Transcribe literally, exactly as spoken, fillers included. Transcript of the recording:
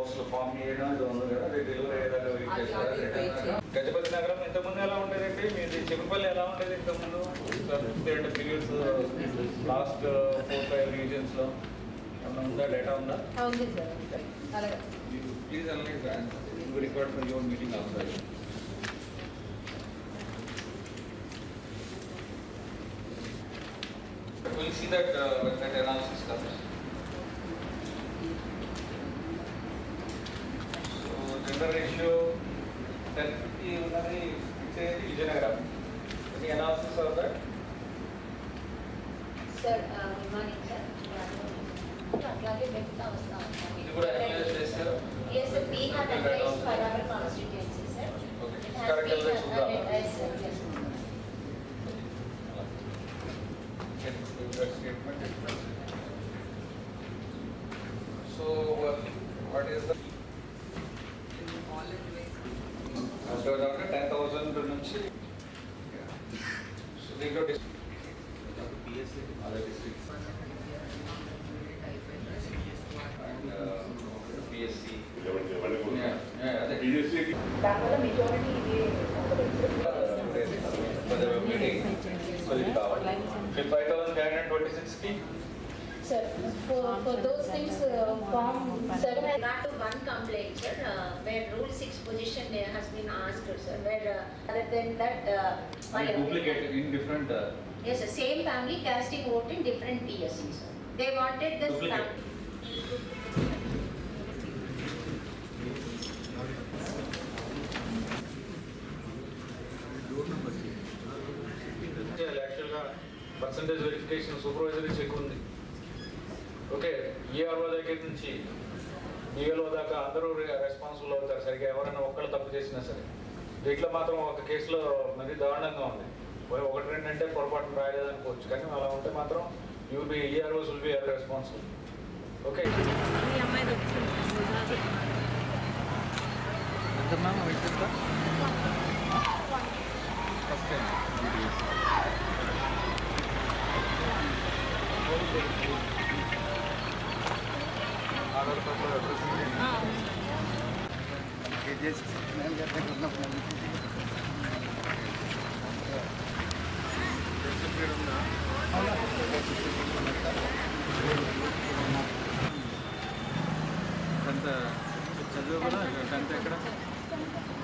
Box లో form చేయడం ఇది ఉంది కదా, అది డెలివరీ అయ్యేదాకా వెయిట్ చేస్తారు. గజపతి నగరం ఇంతకుముందు ఎలా ఉండేదండి మీది? చిన్నపల్లి ఎలా ఉండేది ఇంతకుముందు? రెండు periods last four five reasons లో ఏమన్నా ఉందా, డేటా ఉందా? ప్లీజ్ అన్నీ record for your meeting also. We'll see that uh, when that analysis comes. So gender ratio ten fifty ఉన్నది ఫిక్స్ అయ్యేది Vizianagaram. Any analysis of that? Sir, uh, good morning, sir. అట్లాగే పెడతా వస్తాం. ఇది కూడా అనలైజ్ చేస్తారు? Yes, sir. We have analyzed for our constituency, sir. Okay. It has Correct been analysis ఉందా? analyzed, sir. Yes. That statement is so uh, what is the after after ten thousand నుంచి so they got P S C other districts and uh, P S C yeah yeah P S C దానివల్ల majority ఇది five thousand five hundred twenty-six ki sir for for those things uh, form seven has not to one complaint, sir, uh, where rule six position uh, has been asked, sir, where uh, other than that uh, duplicate in different uh, yes sir, same family casting vote in different P S Cs, sir. They wanted this యాక్చువల్గా percentage verification supervisory check ఉంది. Okay, ERO దగ్గర నుంచి BLO దాకా అందరూ responsible అవుతారు సరిగ్గా, ఎవరైనా ఒక్కళ్ళు తప్పు చేసినా సరే. దీంట్లో మాత్రం ఒక కేసులో మరి దారుణంగా ఉంది. ఒకటి రెండు అంటే పొరపాటును రాయలేదనుకోవచ్చు, కానీ అలా ఉంటే మాత్రం you be EROs will be responsible. Okay, first time Aadhaar కార్డులో అడ్రస్ టెన్త్ చదువు కూడా టెన్త్ ఎక్కడ